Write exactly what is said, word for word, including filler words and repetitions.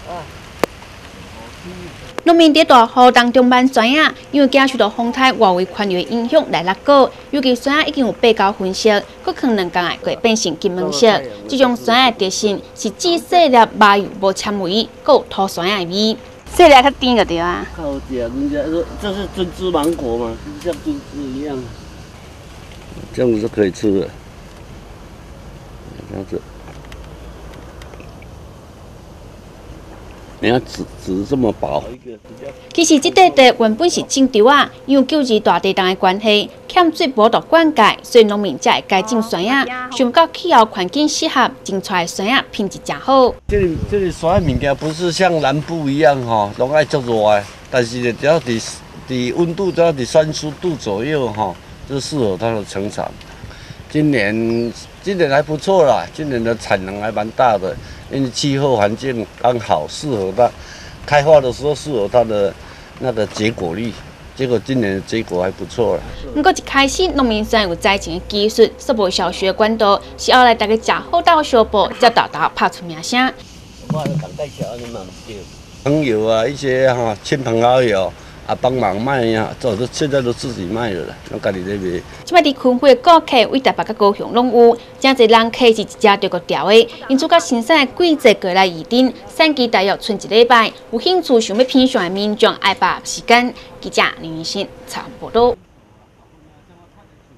农民在大雨当中办酸啊，因为加受到风台外围环流影响来落果，尤其酸啊已经有八高分色，佫可能更会变成金黄色。这种酸啊特性是既细粒麻油无纤维，佫有土酸的味。细粒较甜就对啊。 好吃，人家说这是珍珠芒果嘛，像珍珠一样，这样子就可以吃了。这样子。 你看籽籽这么薄。 其实这块地原本是种稻啊，因为救治大地震的关系，欠水无到灌溉，所以农民才会改种酸啊。想到气候环境适合，种出来酸啊品质真好。 这里这里酸的物件不是像南部一样吼，拢爱足热的，但是呢，只要伫伫温度只要伫三十度左右吼，就适合它的成长。今年今年还不错啦，今年的产能还蛮大的。 因为气候环境刚好适合它开花的时候，适合它的那个结果率。结果今年的结果还不错了。 不过一开始农民虽然有栽种的技术，却无小学管道，是后来大家吃好稻小报，才大大拍出名声。 朋友啊，一些哈亲朋好友啊帮忙卖呀，早都现在都自己卖了啦，我家己在卖。 即摆伫昆会顾客为台北甲高雄拢有，真侪人客是一只着个调的，因此甲新产的季节过来预定，产期大约剩一礼拜。有兴趣想要品尝的民众，爱把握时间。记者林云信采访报道。